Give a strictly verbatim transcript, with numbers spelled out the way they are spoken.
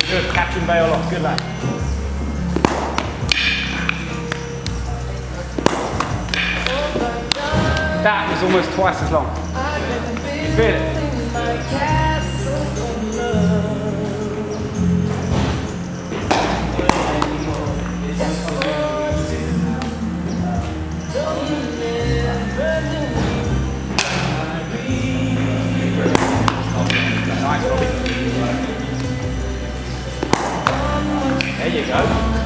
Good, catch and bail off, good lad. That was almost twice as long. You feel it? Nice, Robbie. There you go.